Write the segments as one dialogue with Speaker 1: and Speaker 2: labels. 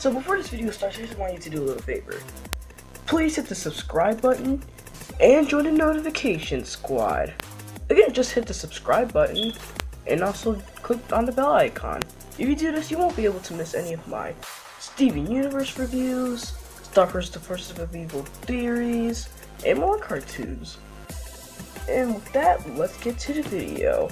Speaker 1: So before this video starts, I just want you to do a little favor. Please hit the subscribe button and join the notification squad. Again, just hit the subscribe button and also click on the bell icon. If you do this, you won't be able to miss any of my Steven Universe reviews, Star Wars The Force of Evil theories, and more cartoons. And with that, let's get to the video.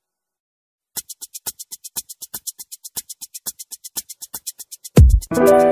Speaker 2: You